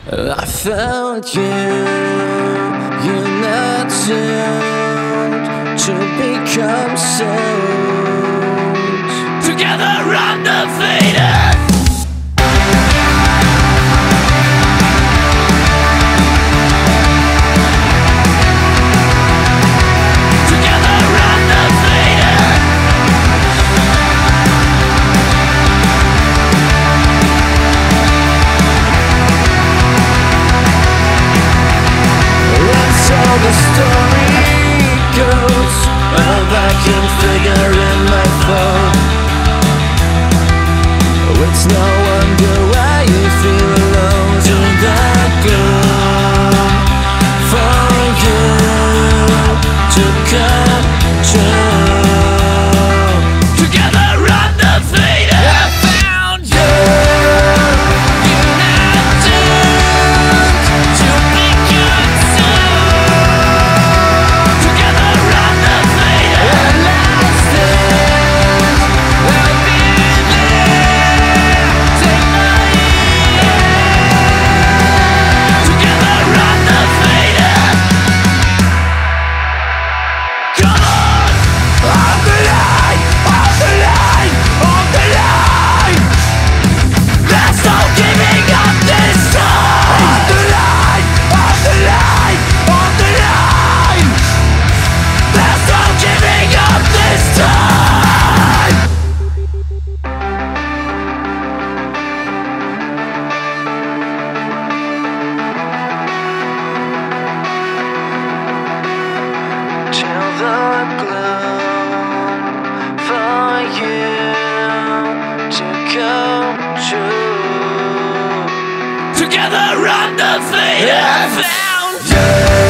I found you, you're not doomed to become sold. Together undefeated. The story goes, a vacant figure in my phone. It's no wonder why you feel alone. To that gloom, for you to come true. Together undefeated. I found you. You're not doomed to become together undefeated. I found you.